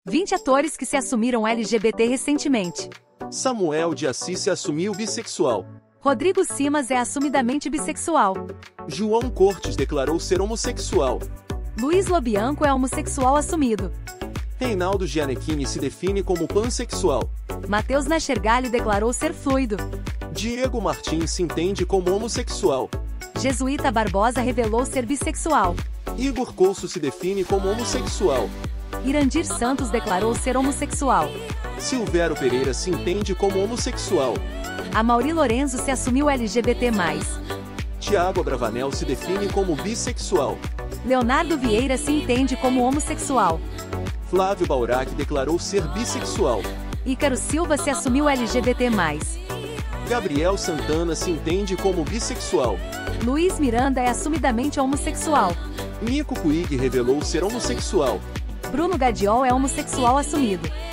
20 atores que se assumiram LGBT recentemente. Samuel de Assis se assumiu bissexual. Rodrigo Simas é assumidamente bissexual. João Cortes declarou ser homossexual. Luiz Lobianco é homossexual assumido. Reinaldo Gianecchini se define como pansexual. Matheus Nachergali declarou ser fluido. Diego Martins se entende como homossexual. Jesuíta Barbosa revelou ser bissexual. Igor Couso se define como homossexual. Irandir Santos declarou ser homossexual. Silvério Pereira se entende como homossexual. Amaury Lorenzo se assumiu LGBT+. Tiago Abravanel se define como bissexual. Leonardo Vieira se entende como homossexual. Flávio Baurac declarou ser bissexual. Ícaro Silva se assumiu LGBT+. Gabriel Santana se entende como bissexual. Luiz Miranda é assumidamente homossexual. Nico Puig revelou ser homossexual. Bruno Gadiol é homossexual assumido.